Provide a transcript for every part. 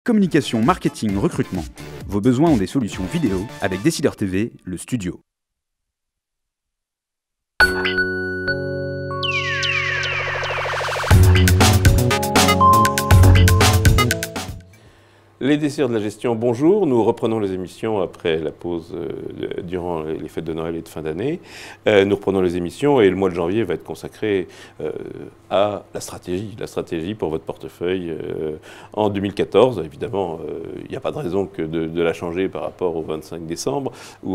Communication, marketing, recrutement. Vos besoins ont des solutions vidéo avec Décideur TV, le studio. Les décideurs de la gestion, bonjour. Nous reprenons les émissions après la pause durant les fêtes de Noël et de fin d'année. Nous reprenons les émissions et le mois de janvier va être consacré à la stratégie pour votre portefeuille en 2014. Évidemment, il n'y a pas de raison que de la changer par rapport au 25 décembre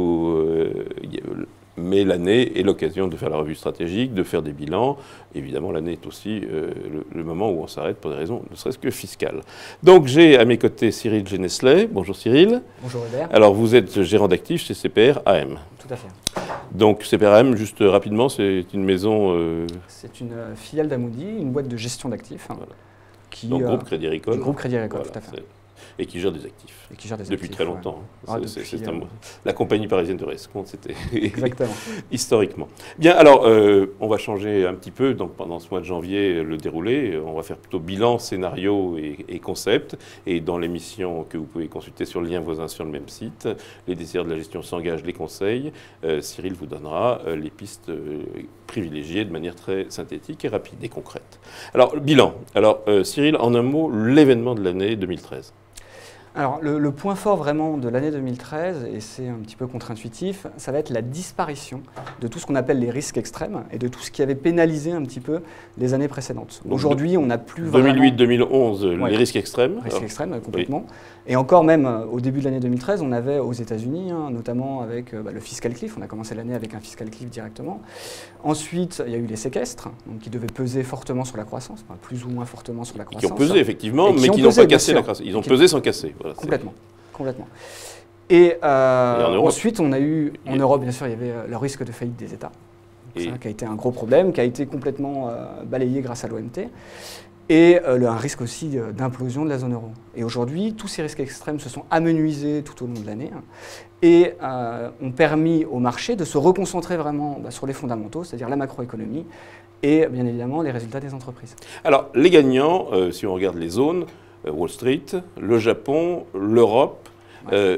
mais l'année est l'occasion de faire la revue stratégique, de faire des bilans. Évidemment, l'année est aussi le moment où on s'arrête pour des raisons ne serait-ce que fiscales. Donc j'ai à mes côtés Cyril Genesley. Bonjour Cyril. Bonjour Hubert. Alors vous êtes gérant d'actifs chez CPR AM. Tout à fait. Donc CPR AM, juste rapidement, c'est une maison... C'est une filiale d'Amundi, une boîte de gestion d'actifs. Voilà. Donc groupe Crédit Agricole. Groupe Crédit Agricole, Voilà, tout à fait. Et qui gère des actifs. Et qui gère des depuis actifs, très longtemps. Ouais. La compagnie parisienne de Rescompte, c'était exactement. Historiquement. Bien, alors, on va changer un petit peu pendant ce mois de janvier le déroulé. On va faire plutôt bilan, scénario et concept. Et dans l'émission que vous pouvez consulter sur le lien voisin sur le même site, les décideurs de la gestion s'engagent, les conseils. Cyril vous donnera les pistes privilégiées de manière très synthétique et rapide et concrète. Alors, bilan. Alors, Cyril, en un mot, l'événement de l'année 2013. Alors, le point fort vraiment de l'année 2013, et c'est un petit peu contre-intuitif, ça va être la disparition de tout ce qu'on appelle les risques extrêmes et de tout ce qui avait pénalisé un petit peu les années précédentes. Aujourd'hui, on n'a plus vraiment... 2008-2011, ouais, les risques extrêmes. Risques extrêmes, complètement. Oui. Et encore même, au début de l'année 2013, on avait aux États-Unis, notamment avec le fiscal cliff. On a commencé l'année avec un fiscal cliff directement. Ensuite, il y a eu les séquestres, donc, qui devaient peser fortement sur la croissance, plus ou moins fortement sur la croissance. Qui ont pesé, effectivement, mais qui n'ont pas cassé la croissance. Ils ont pesé sans casser. Voilà, complètement. Et ensuite, on a eu, en Europe, bien sûr, il y avait le risque de faillite des États, qui a été un gros problème, qui a été complètement balayé grâce à l'OMT, et un risque aussi d'implosion de la zone euro. Et aujourd'hui, tous ces risques extrêmes se sont amenuisés tout au long de l'année et ont permis au marché de se reconcentrer vraiment sur les fondamentaux, c'est-à-dire la macroéconomie et bien évidemment les résultats des entreprises. Alors, les gagnants, si on regarde les zones, Wall Street, le Japon, l'Europe, ouais.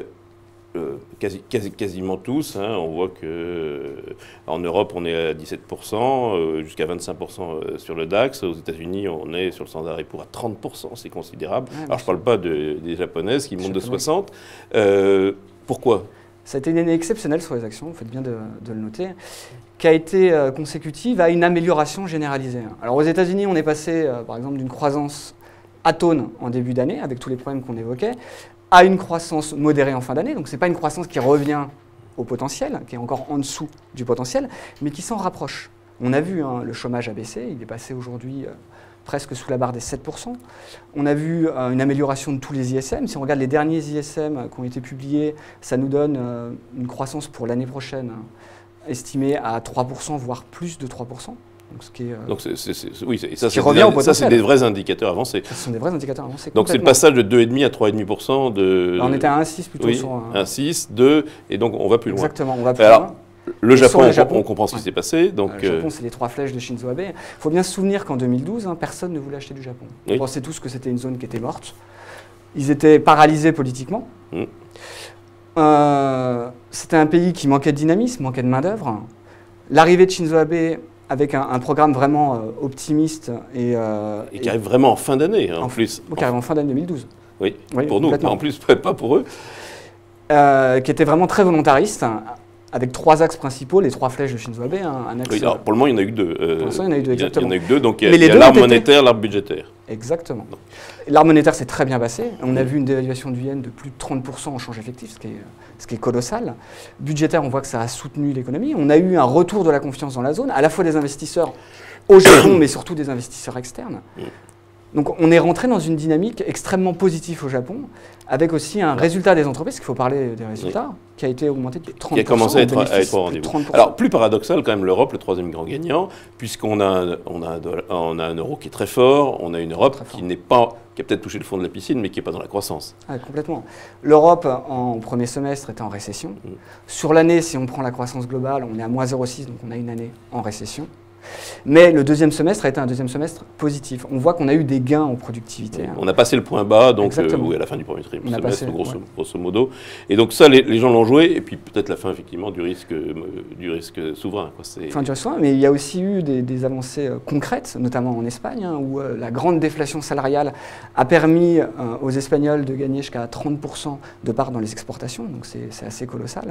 Quasiment tous. Hein, on voit qu'en Europe, on est à 17%, jusqu'à 25% sur le DAX. Aux États-Unis, on est sur le standard et pour à 30%, c'est considérable. Ouais, alors, je ne parle pas des japonaises qui montent de 60%. Pourquoi ? Ça a été une année exceptionnelle sur les actions, vous faites bien de le noter, qui a été consécutive à une amélioration généralisée. Alors, aux États-Unis, on est passé, par exemple, d'une croissance atone en début d'année, avec tous les problèmes qu'on évoquait, à une croissance modérée en fin d'année. Donc ce n'est pas une croissance qui revient au potentiel, qui est encore en dessous du potentiel, mais qui s'en rapproche. On a vu le chômage a baissé, il est passé aujourd'hui presque sous la barre des 7%. On a vu une amélioration de tous les ISM. Si on regarde les derniers ISM qui ont été publiés, ça nous donne une croissance pour l'année prochaine estimée à 3%, voire plus de 3%. Donc, ce qui est, oui, ça c'est des vrais indicateurs avancés. Ce sont des vrais indicateurs avancés. Donc c'est le passage de 2,5 à 3,5% de... Alors, on était à 1,6 plutôt sur 1,6, 2, et donc on va plus loin. Exactement, on va plus loin. Le Japon, on comprend ce qui s'est passé. Donc, le Japon, c'est les 3 flèches de Shinzo Abe. Il faut bien se souvenir qu'en 2012, personne ne voulait acheter du Japon. Oui. On pensait tous que c'était une zone qui était morte. Ils étaient paralysés politiquement. C'était un pays qui manquait de dynamisme, manquait de main-d'œuvre. L'arrivée de Shinzo Abe avec un programme vraiment optimiste et qui arrive vraiment en fin d'année, en plus. Qui arrive en fin d'année 2012. Oui, pour nous, en plus, pas pour eux. Qui était vraiment très volontariste, avec 3 axes principaux, les 3 flèches de Shinzo Abe. Un axe, oui, alors, pour le moment, il n'y en a eu que 2. Pour l'instant, il y en a eu 2, exactement. Il y en a eu que 2, donc il y a l'arbre monétaire, l'arbre budgétaire. Exactement. L'arbre monétaire s'est très bien passé. On a vu une dévaluation du yen de plus de 30% en change effectif, ce qui est colossal. Budgétaire, on voit que ça a soutenu l'économie. On a eu un retour de la confiance dans la zone, à la fois des investisseurs au Japon, mais surtout des investisseurs externes. Donc on est rentré dans une dynamique extrêmement positive au Japon, avec aussi un résultat des entreprises, parce qu'il faut parler des résultats, qui a été augmenté de 30%. Qui a commencé à être au rendez-vous. Alors plus paradoxal quand même l'Europe, le 3e grand gagnant, puisqu'on a un euro qui est très fort, on a une Europe qui a peut-être touché le fond de la piscine, mais qui n'est pas dans la croissance. Ah, complètement. L'Europe, en premier semestre, était en récession. Sur l'année, si on prend la croissance globale, on est à -0,6, donc on a une année en récession. Mais le deuxième semestre a été un deuxième semestre positif. On voit qu'on a eu des gains en productivité. On a passé le point bas, donc oui, à la fin du premier trimestre, grosso modo. Et donc ça, les gens l'ont joué, et puis peut-être la fin, effectivement, du risque souverain. Fin du risque souverain, mais il y a aussi eu des avancées concrètes, notamment en Espagne, où la grande déflation salariale a permis aux Espagnols de gagner jusqu'à 30% de part dans les exportations, donc c'est assez colossal.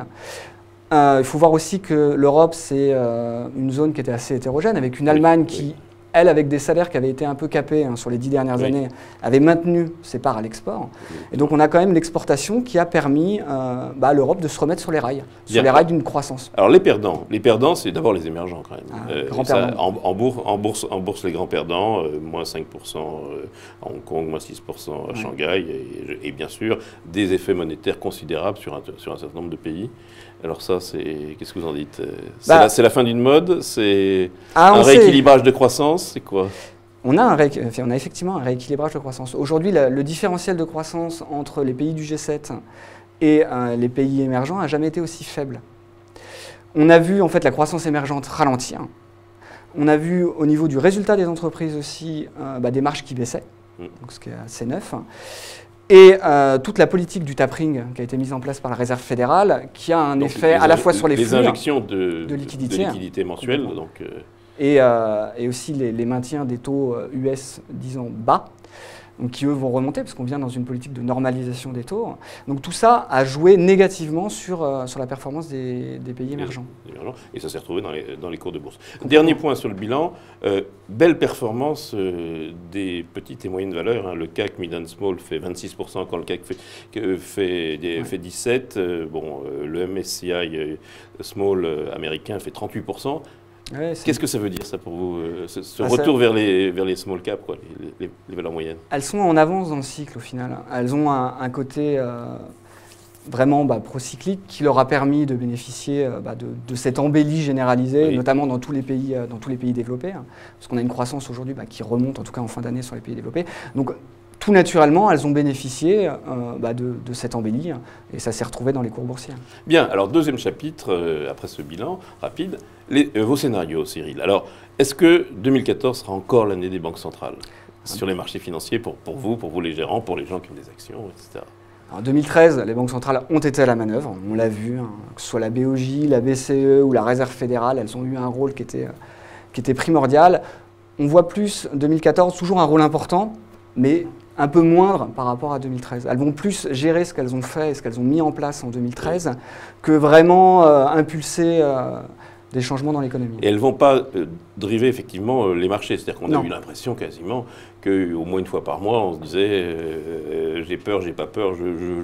Il faut voir aussi que l'Europe, c'est une zone qui était assez hétérogène, avec une Allemagne qui, elle, avec des salaires qui avaient été un peu capés sur les 10 dernières années, avait maintenu ses parts à l'export. Et donc on a quand même l'exportation qui a permis à l'Europe de se remettre sur les rails d'une croissance. Alors les perdants, c'est d'abord les émergents quand même. En bourse, les grands perdants, moins 5% à Hong Kong, moins 6% à Shanghai, et bien sûr des effets monétaires considérables sur un certain nombre de pays. Alors ça, qu'est-ce que vous en dites? C'est la fin d'une mode? C'est un rééquilibrage de croissance? C'est quoi? On a effectivement un rééquilibrage de croissance. Aujourd'hui, le différentiel de croissance entre les pays du G7 et les pays émergents n'a jamais été aussi faible. On a vu en fait la croissance émergente ralentir. On a vu au niveau du résultat des entreprises aussi des marges qui baissaient, donc ce qui est assez neuf. Et toute la politique du tapering qui a été mise en place par la Réserve fédérale, qui a un effet à la fois sur les flux, injections de liquidité mensuelle, et aussi les maintiens des taux US, disons, bas, donc qui eux vont remonter, parce qu'on vient dans une politique de normalisation des taux. Donc tout ça a joué négativement sur la performance des pays émergents. Et ça s'est retrouvé dans les cours de bourse. Dernier point sur le bilan, belle performance des petites et moyennes valeurs. Le CAC Mid and Small fait 26%, quand le CAC fait 17%. Le MSCI Small américain fait 38%. Qu'est-ce que ça veut dire, ça, pour vous, ce retour vers les small caps, les valeurs moyennes? Elles sont en avance dans le cycle, au final. Elles ont un côté vraiment procyclique qui leur a permis de bénéficier de cette embellie généralisée, notamment dans tous les pays développés, parce qu'on a une croissance aujourd'hui qui remonte, en tout cas en fin d'année, sur les pays développés. Donc, tout naturellement, elles ont bénéficié de cette embellie, et ça s'est retrouvé dans les cours boursiers. Bien, alors deuxième chapitre, après ce bilan rapide, vos scénarios, Cyril. Alors, est-ce que 2014 sera encore l'année des banques centrales sur les marchés financiers pour vous les gérants, pour les gens qui ont des actions, etc. En 2013, les banques centrales ont été à la manœuvre, on l'a vu, que ce soit la BOJ, la BCE ou la Réserve fédérale, elles ont eu un rôle qui était primordial. On voit plus 2014, toujours un rôle important, mais un peu moindre par rapport à 2013. Elles vont plus gérer ce qu'elles ont fait et ce qu'elles ont mis en place en 2013 que vraiment impulser des changements dans l'économie. Et elles ne vont pas driver effectivement les marchés. C'est-à-dire qu'on a eu l'impression quasiment qu'au moins une fois par mois, on se disait j'ai peur, j'ai pas peur,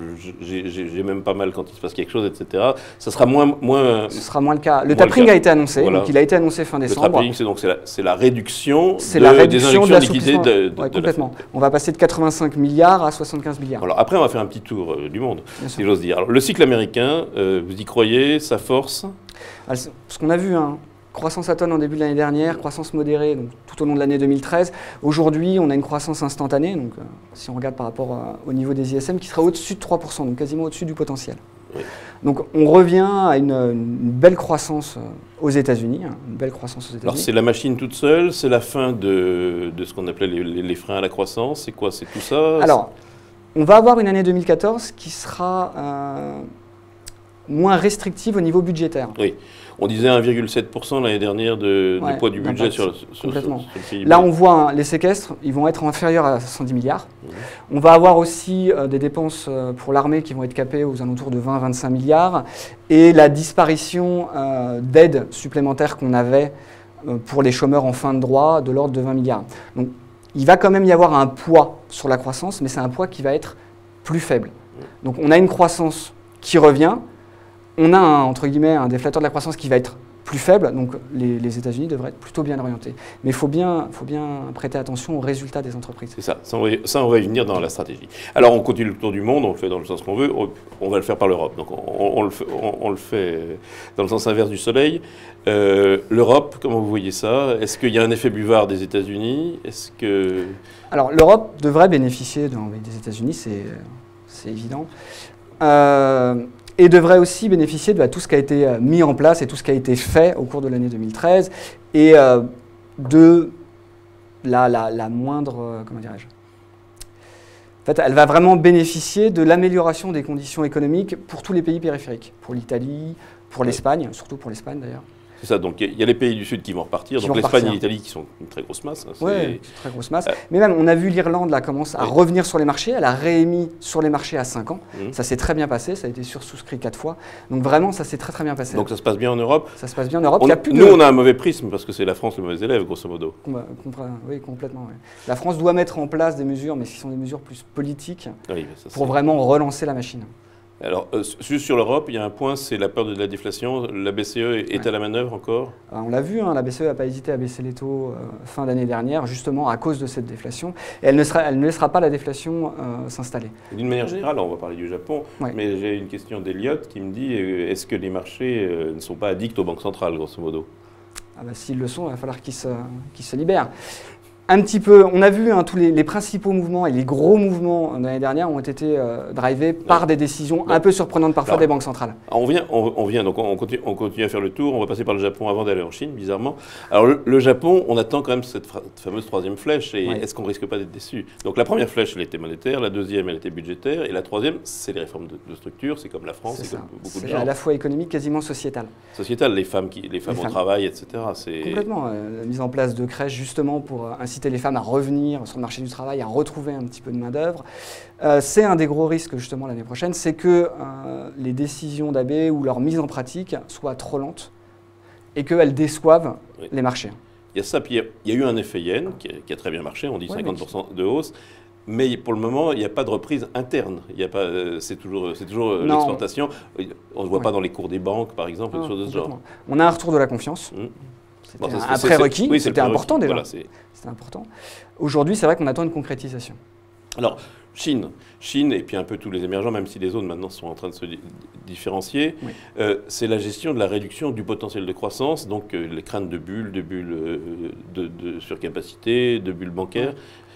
j'ai même pas mal quand il se passe quelque chose, etc. Ça sera moins ce sera moins le cas. Le tapering a été annoncé, donc il a été annoncé fin décembre. Le tapering, c'est la réduction des injections de liquidités complètement. On va passer de 85 milliards à 75 milliards. Alors après, on va faire un petit tour du monde, si j'ose dire. Alors, le cycle américain, vous y croyez, sa force? Ce qu'on a vu, croissance atone en début de l'année dernière, croissance modérée donc, tout au long de l'année 2013. Aujourd'hui, on a une croissance instantanée, donc si on regarde par rapport au niveau des ISM, qui sera au-dessus de 3%, donc quasiment au-dessus du potentiel. Oui. Donc on revient à une belle croissance aux États-Unis. Alors c'est la machine toute seule, c'est la fin de ce qu'on appelait les freins à la croissance, c'est quoi? C'est tout ça? Alors, on va avoir une année 2014 qui sera moins restrictive au niveau budgétaire. Oui, on disait 1,7% l'année dernière de poids du budget sur le PIB. Là, on voit les séquestres, ils vont être inférieurs à 110 milliards. On va avoir aussi des dépenses pour l'armée qui vont être capées aux alentours de 20-25 milliards. Et la disparition d'aides supplémentaires qu'on avait pour les chômeurs en fin de droit de l'ordre de 20 milliards. Donc, il va quand même y avoir un poids sur la croissance, mais c'est un poids qui va être plus faible. Donc, on a une croissance qui revient. On a entre guillemets un déflateur de la croissance qui va être plus faible, donc les États-Unis devraient être plutôt bien orientés. Mais il faut bien prêter attention aux résultats des entreprises. C'est ça, on va y venir dans la stratégie. Alors on continue le tour du monde, on le fait dans le sens qu'on veut, on va le faire par l'Europe. Donc on le fait dans le sens inverse du soleil. L'Europe, comment vous voyez ça? Est-ce qu'il y a un effet buvard des États-Unis? Alors l'Europe devrait bénéficier des États-Unis, c'est évident. Et devrait aussi bénéficier de tout ce qui a été mis en place et tout ce qui a été fait au cours de l'année 2013. Et de la moindre, comment dirais-je, en fait, elle va vraiment bénéficier de l'amélioration des conditions économiques pour tous les pays périphériques, pour l'Italie, pour l'Espagne, surtout pour l'Espagne d'ailleurs. C'est ça, donc il y a les pays du Sud qui vont repartir, donc l'Espagne et l'Italie qui sont une très grosse masse. Hein, oui, très grosse masse. Mais même, on a vu l'Irlande là commence à revenir sur les marchés, elle a réémis sur les marchés à 5 ans. Ça s'est très bien passé, ça a été sursouscrit 4 fois. Donc vraiment, ça s'est très bien passé. Donc ça se passe bien en Europe? Ça se passe bien en Europe. Nous, on a un mauvais prisme parce que c'est la France le mauvais élève, grosso modo. Oui, complètement. Oui. La France doit mettre en place des mesures, mais qui sont des mesures plus politiques, pour vraiment relancer la machine. Alors, juste sur l'Europe, il y a un point, c'est la peur de la déflation. La BCE est à la manœuvre encore? On l'a vu, hein, la BCE n'a pas hésité à baisser les taux fin d'année dernière, justement à cause de cette déflation. Et elle ne laissera pas la déflation s'installer. D'une manière générale, on va parler du Japon, mais j'ai une question d'Eliott qui me dit, est-ce que les marchés ne sont pas addicts aux banques centrales, grosso modo? S'ils le sont, il va falloir qu'ils se libèrent. Un petit peu, on a vu tous les principaux mouvements et les gros mouvements de l'année dernière ont été drivés par des décisions un peu surprenantes parfois des banques centrales. On vient, donc on continue à faire le tour, on va passer par le Japon avant d'aller en Chine, bizarrement. Alors le Japon, on attend quand même cette fameuse troisième flèche, et est-ce qu'on ne risque pas d'être déçu? Donc la première flèche, elle était monétaire, la deuxième, elle était budgétaire, et la troisième, c'est les réformes de structure, c'est comme la France, c'est comme beaucoup de gens. C'est à la fois économique, quasiment sociétal. Sociétal, les femmes au travail, etc. Complètement, la mise en place de crèches justement pour inciter les femmes à revenir sur le marché du travail, à retrouver un petit peu de main-d'œuvre. C'est un des gros risques justement l'année prochaine, c'est que les décisions d'Abe ou leur mise en pratique soient trop lentes et qu'elles déçoivent les marchés. Il y a ça, puis il y a eu un effet yen qui a très bien marché, on dit 50% de hausse. Mais pour le moment, il n'y a pas de reprise interne. C'est toujours l'exportation. On ne le voit pas dans les cours des banques, par exemple, des choses de ce genre. On a un retour de la confiance. C'était un prérequis, c'était important déjà. Voilà, c'était important. Aujourd'hui, c'est vrai qu'on attend une concrétisation. Alors, Chine et puis un peu tous les émergents, même si les zones maintenant sont en train de se différencier, c'est la gestion de la réduction du potentiel de croissance, donc les craintes de bulles, de surcapacité, de bulles bancaires.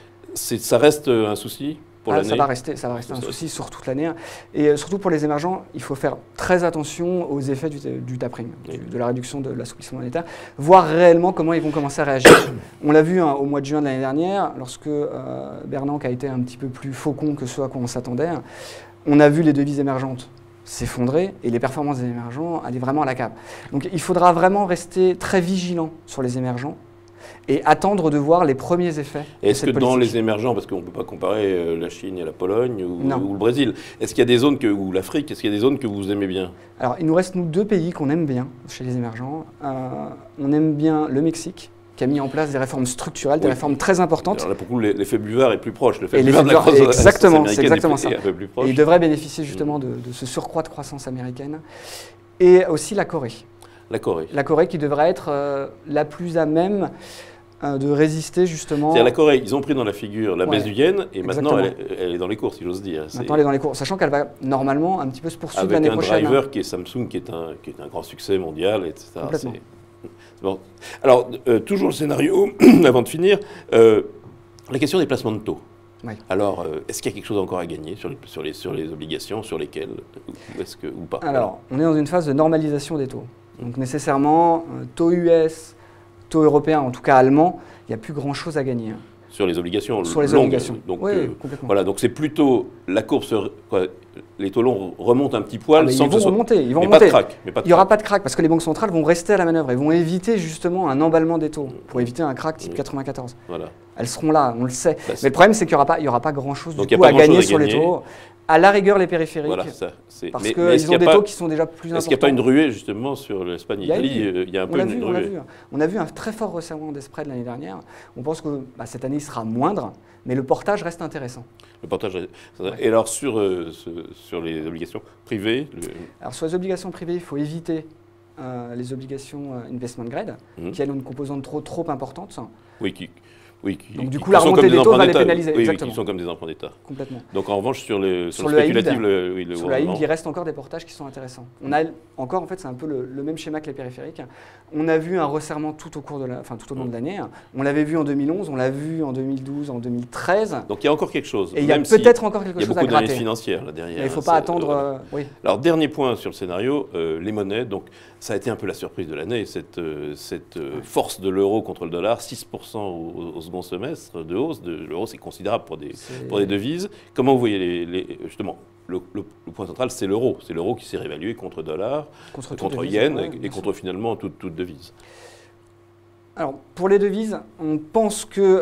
Ça reste un souci pour l'année? Ça va rester un souci sur toute l'année. Et surtout pour les émergents, il faut faire très attention aux effets du tapering, de la réduction de l'assouplissement monétaire, voir réellement comment ils vont commencer à réagir. On l'a vu au mois de juin de l'année dernière, lorsque Bernanke a été un petit peu plus faucon que ce à quoi on s'attendait. On a vu les devises émergentes s'effondrer et les performances des émergents aller vraiment à la cape. Donc il faudra vraiment rester très vigilant sur les émergents et attendre de voir les premiers effets. Est-ce que dans les émergents, parce qu'on ne peut pas comparer la Chine et la Pologne ou le Brésil, est-ce qu'il y a des zones ou l'Afrique, est-ce qu'il y a des zones que vous aimez bien? Alors il nous reste 2 pays qu'on aime bien chez les émergents. On aime bien le Mexique, qui a mis en place des réformes structurelles, des réformes très importantes. Alors là, pour le coup, l'effet buvard est plus proche. L'effet buvard de la croissance exactement, c'est exactement ça. Un peu plus proche. Et il devrait bénéficier justement de ce surcroît de croissance américaine. Et aussi la Corée. La Corée. La Corée qui devrait être la plus à même de résister justement. C'est-à-dire la Corée, ils ont pris dans la figure la baisse du yen et maintenant elle est dans les courses, si j'ose dire. Maintenant elle est dans les courses, sachant qu'elle va normalement un petit peu se poursuivre l'année prochaine. Avec un driver qui est Samsung, qui est un grand succès mondial, etc. Bon. Alors, toujours le scénario, avant de finir, la question des placements de taux. Alors, est-ce qu'il y a quelque chose encore à gagner sur les obligations, sur lesquelles, ou pas? Alors, on est dans une phase de normalisation des taux. Donc nécessairement, taux US, taux européen, en tout cas allemand, il n'y a plus grand-chose à gagner. Sur les obligations longues. Sur les obligations. Donc, complètement. Voilà, donc c'est plutôt la courbe, les taux longs remontent un petit poil. Ils vont remonter. Il n'y aura pas de crack, parce que les banques centrales vont rester à la manœuvre. Elles vont éviter justement un emballement des taux, pour éviter un crack type 94. Voilà. Elles seront là, on le sait. Mais le problème, c'est qu'il n'y aura pas grand-chose du coup à gagner sur les taux. À la rigueur, les périphériques, parce qu'ils ont des taux qui sont déjà plus importants. Est-ce qu'il n'y a pas une ruée justement sur l'Espagne et l'Italie? Il y a un peu une ruée. On a vu un très fort resserrement des spreads l'année dernière. On pense que cette année, il sera moindre, mais le portage reste intéressant. Le portage. Et alors sur les obligations privées Alors sur les obligations privées, il faut éviter les obligations investment grade, qui elles ont une composante trop importante. Oui, Oui, donc du coup, la remontée des taux va les pénaliser. Oui, exactement. qui sont comme des emprunts d'État. Complètement. Donc en revanche, sur le Sur spéculatif, sur le high yield, il reste encore des portages qui sont intéressants. On a encore, en fait, c'est un peu le même schéma que les périphériques. On a vu un resserrement tout au cours de tout au long de l'année. On l'avait vu en 2011, on l'a vu en 2012, en 2013. Donc il y a encore quelque chose. Et il y a peut-être encore quelque chose à gratter. Il y a beaucoup d'analyses financières là derrière. Mais il ne faut pas attendre. Oui. Alors dernier point sur le scénario, les monnaies. Donc ça a été un peu la surprise de l'année, cette force de l'euro contre le dollar, 6% au second semestre de hausse. L'euro, c'est considérable pour des devises. Comment vous voyez justement le point central, c'est l'euro. C'est l'euro qui s'est réévalué contre dollar, contre yen et contre finalement toute devise. Alors pour les devises, on pense que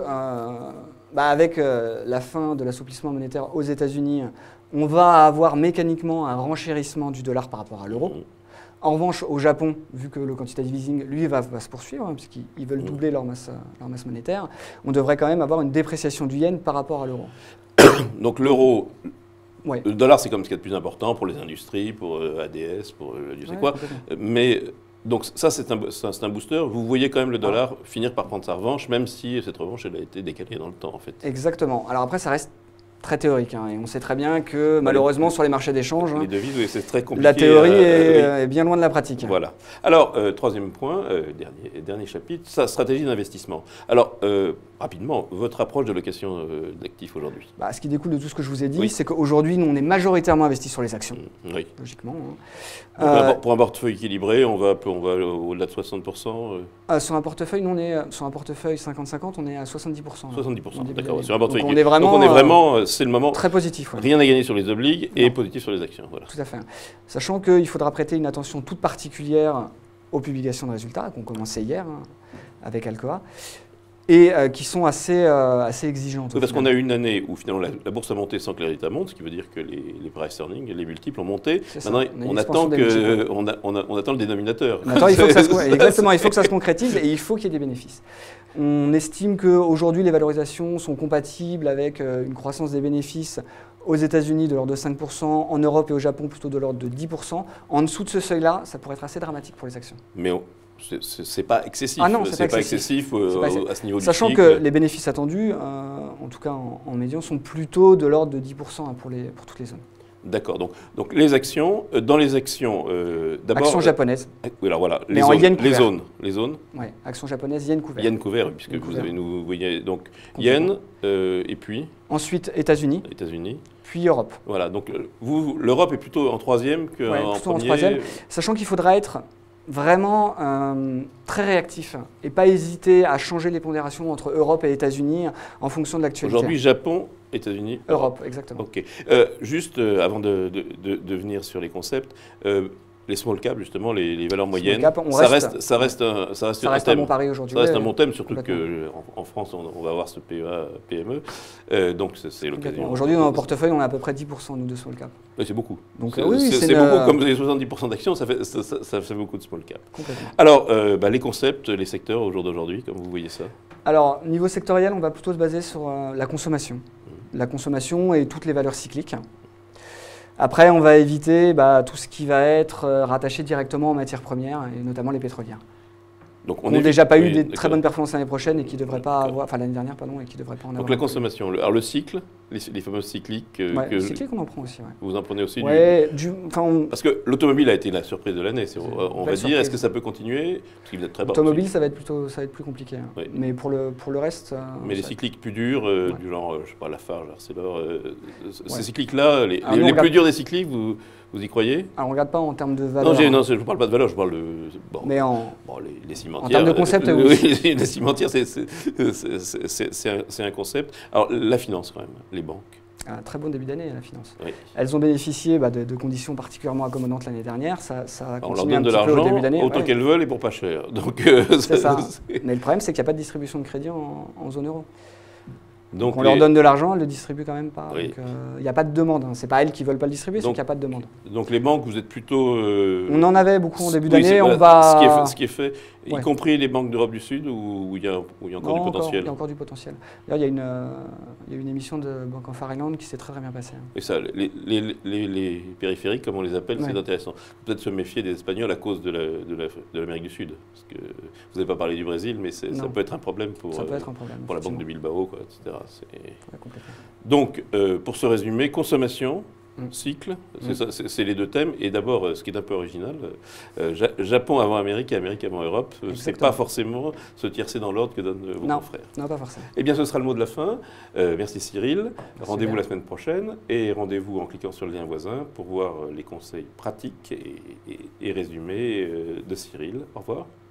avec la fin de l'assouplissement monétaire aux États-Unis, on va avoir mécaniquement un renchérissement du dollar par rapport à l'euro. En revanche, au Japon, vu que le quantitative easing, lui, va se poursuivre, puisqu'ils veulent doubler leur masse monétaire, on devrait quand même avoir une dépréciation du yen par rapport à l'euro. Donc l'euro, ouais. Le dollar, c'est comme ce qui est le plus important pour les industries, pour ADS, pour Dieu sait quoi. Mais donc ça, c'est un booster. Vous voyez quand même le dollar finir par prendre sa revanche, même si cette revanche, elle a été décalée dans le temps, en fait. Exactement. Alors après, ça reste très théorique. Et on sait très bien que malheureusement sur les marchés d'échange, les devises, oui, c'est très compliqué. La théorie est bien loin de la pratique. Voilà. Alors, troisième point, dernier chapitre, sa stratégie d'investissement. Alors, rapidement, votre approche de location d'actifs aujourd'hui. Ce qui découle de tout ce que je vous ai dit, c'est qu'aujourd'hui, nous, on est majoritairement investi sur les actions. Oui. Logiquement. Pour un portefeuille équilibré, on va au-delà de 60%. Sur un portefeuille, nous, on est sur un portefeuille 50-50, on est à 70%. 70%, d'accord. Sur un portefeuille donc on est vraiment, c'est le moment. Très positif. Ouais. Rien à gagner sur les obligues et positif sur les actions. Voilà. Tout à fait. Sachant qu'il faudra prêter une attention toute particulière aux publications de résultats qu'on commençait hier avec Alcoa. Et qui sont assez exigeantes. Oui, parce qu'on a eu une année où finalement la bourse a monté sans que les résultats montent, ce qui veut dire que les price earnings, les multiples ont monté. Maintenant, on attend le dénominateur. Maintenant, il faut que ça se concrétise et il faut qu'il y ait des bénéfices. On estime qu'aujourd'hui, les valorisations sont compatibles avec une croissance des bénéfices aux États-Unis de l'ordre de 5%, en Europe et au Japon plutôt de l'ordre de 10%. En dessous de ce seuil-là, ça pourrait être assez dramatique pour les actions. Mais c'est pas excessif. Ah non, c'est pas excessif à ce niveau du Sachant que les bénéfices attendus, en tout cas en médian, sont plutôt de l'ordre de 10% pour toutes les zones. D'accord. Donc les actions, dans les actions, d'abord... Actions japonaises. Oui, alors voilà, mais en yen couvert. Les zones. Oui, actions japonaises, yen couvert. Yen couvert, puisque vous voyez, donc yen, et puis... Ensuite, États-Unis. Puis Europe. Voilà, donc l'Europe est plutôt en troisième qu'en premier. En troisième, sachant qu'il faudra être vraiment très réactif et pas hésiter à changer les pondérations entre Europe et États-Unis en fonction de l'actualité. Aujourd'hui, Japon, États-Unis, Europe, exactement. Ok. Juste avant de venir sur les concepts, les small caps, justement, les valeurs moyennes, ça reste un bon pari aujourd'hui. Ça reste un bon thème, surtout qu'en France, on va avoir ce PEA, PME. Donc, c'est l'occasion. Aujourd'hui, dans nos portefeuilles, on a à peu près 10% nous, de small cap. Oui, c'est beaucoup. Donc, c'est beaucoup. Comme les 70% d'actions, ça fait beaucoup de small cap. Alors, les concepts, les secteurs au jour d'aujourd'hui, comme vous voyez ça? Alors, niveau sectoriel, on va plutôt se baser sur la consommation. La consommation et toutes les valeurs cycliques. Après, on va éviter tout ce qui va être rattaché directement aux matières premières, et notamment les pétrolières. Donc on n'a déjà pas eu des très bonnes performances l'année prochaine et qui devraient pas avoir, l'année dernière, pardon, et qui ne devraient pas en avoir. Donc la consommation, alors le cycle, les fameux cycliques. Les cycliques, on en prend aussi. Ouais. Vous en prenez aussi Parce que l'automobile a été la surprise de l'année, on va dire. Est-ce que ça peut continuer? Parce qu'il va être très bas. L'automobile, ça va être plus compliqué. Hein. Oui. Mais pour le reste. Mais les cycliques plus durs, du genre, je sais pas, Lafarge, Arcelor, ces cycliques-là, les plus durs des cycliques, vous y croyez? Alors on ne regarde pas en termes de valeur. Non, je ne parle pas de valeur, je parle de. Mais les cimentières. En termes de concept, oui. Les cimentières, c'est un concept. Alors la finance, quand même, les banques. Un très bon début d'année, la finance. Oui. Elles ont bénéficié de conditions particulièrement accommodantes l'année dernière. Ça a continué un petit peu au début d'année. Autant qu'elles veulent et pour pas cher. C'est ça. Mais le problème, c'est qu'il n'y a pas de distribution de crédit en zone euro. Donc on leur donne de l'argent, elles ne le distribuent quand même pas. Oui. Il n'y a pas de demande. Hein. Ce n'est pas elles qui ne veulent pas le distribuer, c'est qu'il n'y a pas de demande. Donc les banques, vous êtes plutôt... On en avait beaucoup en début oui, d'année. Ce qui est fait, Ouais. y compris les banques d'Europe du Sud, où il y a encore du potentiel. Il y a encore du potentiel. D'ailleurs, il y a une émission de Bank of Ireland qui s'est très très bien passée. Et ça, les périphériques, comme on les appelle, Ouais. c'est intéressant. Peut-être se méfier des Espagnols à cause de l'Amérique du Sud. Parce que vous n'avez pas parlé du Brésil, mais ça peut être un problème pour la Banque de Bilbao, quoi, etc. Ouais, complètement. Donc, pour se résumer, consommation, cycle, c'est les deux thèmes. Et d'abord, ce qui est un peu original, Japon avant Amérique et Amérique avant Europe, c'est pas forcément se tiercer dans l'ordre que donnent vos confrères. Non, pas forcément. Eh bien, ce sera le mot de la fin. Merci Cyril. Rendez-vous bien. la semaine prochaine et rendez-vous en cliquant sur le lien voisin pour voir les conseils pratiques et résumés de Cyril. Au revoir.